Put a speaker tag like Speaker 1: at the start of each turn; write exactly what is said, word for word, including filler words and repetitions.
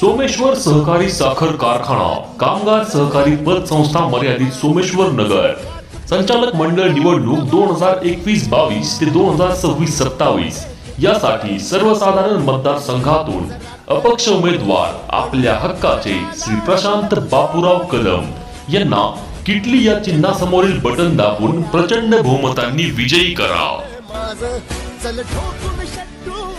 Speaker 1: सोमेश्वर सहकारी साखर कारखाना कामगार सहकारी पतसंस्था मर्यादित सोमेश्वर नगर संचालक मंडळ निवडणूक दोन हजार एकवीस बावीस ते दोन हजार सव्वीस सत्तावीस यासाठी सर्वसाधारण मतदारसंघातून अपक्ष उमेदवार आपल्या हक्काचे श्री प्रशांत बापूराव कदम यांना किटली या चिन्हासमोरील बटन दाबून प्रचंड बहुमतांनी विजयी करा।